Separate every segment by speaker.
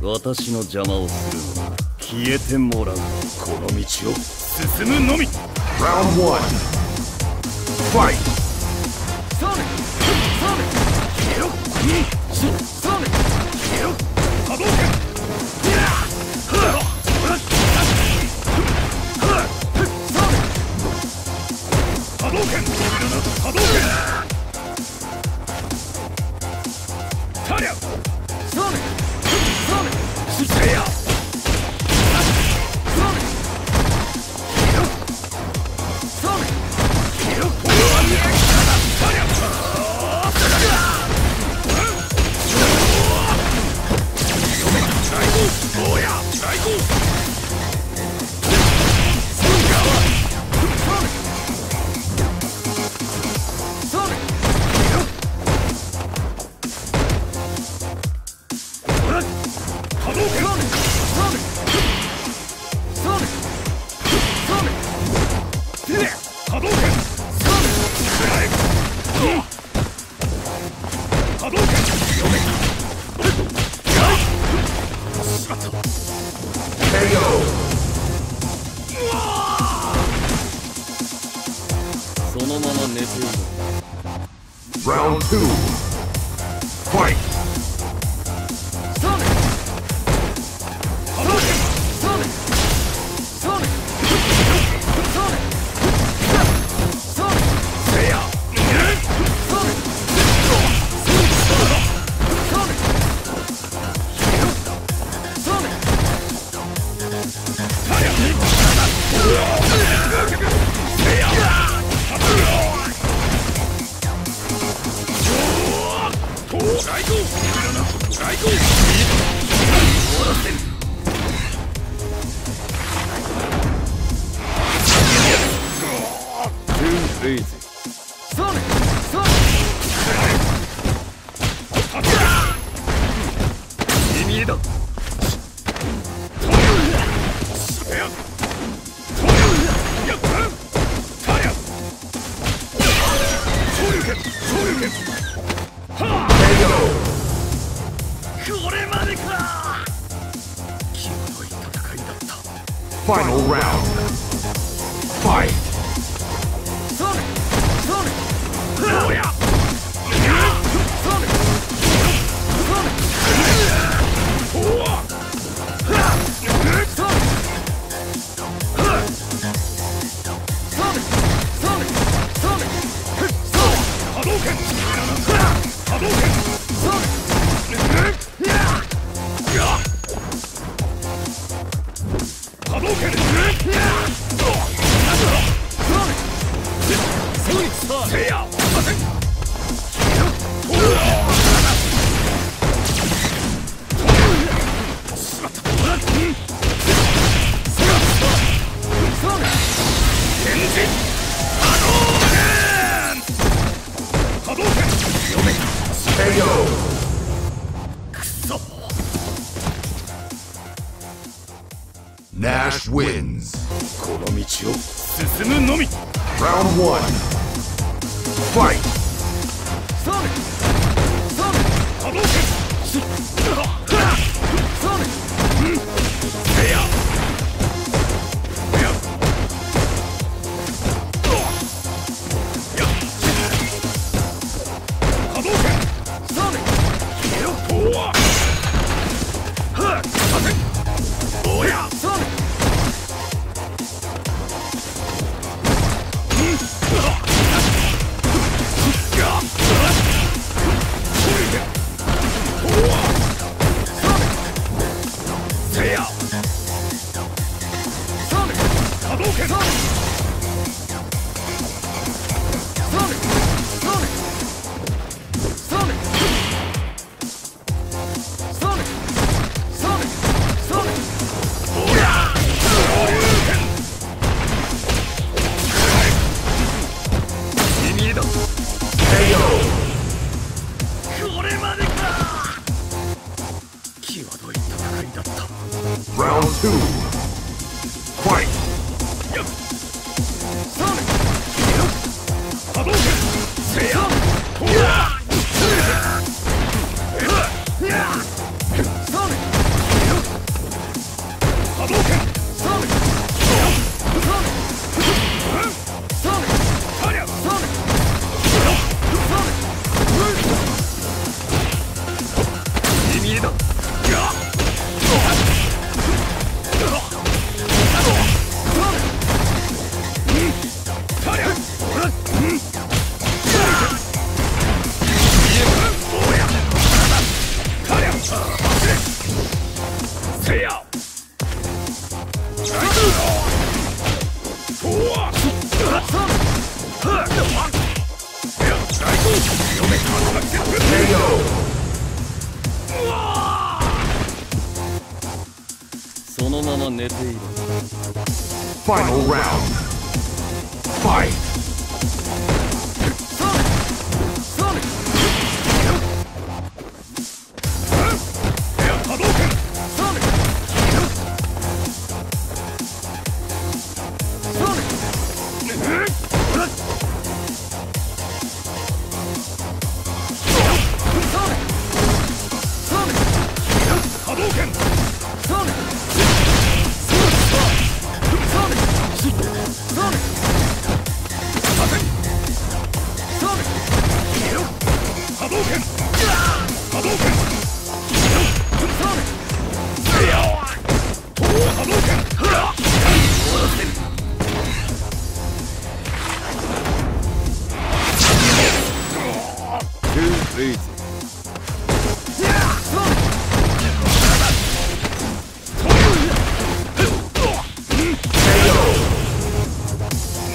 Speaker 1: 私の邪魔をするのは消えてもらう。この道を進むのみ。
Speaker 2: Round 1 Fight!
Speaker 1: そうね、そうね、消えろ、そうね、消えろ、波動拳、波動拳、波動拳、タリャ、そうね、そうね、せや、そうね、消えろ、そうね、消えろ、タリャ、おや、最高。そのまま寝ている。
Speaker 2: Round 2 Fight!
Speaker 1: そうね、波動拳、そうね、そうね、そうね、そうね、せや、そうね、そうね、そうね、タリャ、せや、最高、最高。そうね、そうね。見えだ。これまでか。際どい戦いだった。
Speaker 2: Final round Fight!
Speaker 1: そうね、そうね、そうや、そうね、そうね、おわ、そうね、そうね、そうね、そうね、波動拳、波動拳、そうね。波動拳、せや、
Speaker 2: Nash wins.
Speaker 1: この道を進むのみ。
Speaker 2: Round 1 Fight!
Speaker 1: そうね、そうね、波動拳、そうね、せや、波動拳、そうね、消えろ、おわ、おや、そうね、せや、そうね、波動拳、そうね、そうね、そうね、そうね、そうね、そうね、そうね、おや、昇竜拳、見えだ。これまでか。際どい戦いだった。
Speaker 2: Round 2 Fight!
Speaker 1: そうね、波動拳、せや、おわ、そうね、 せやそのまま寝ている。
Speaker 2: Final round. Fight.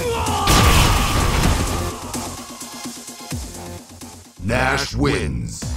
Speaker 2: Nash wins.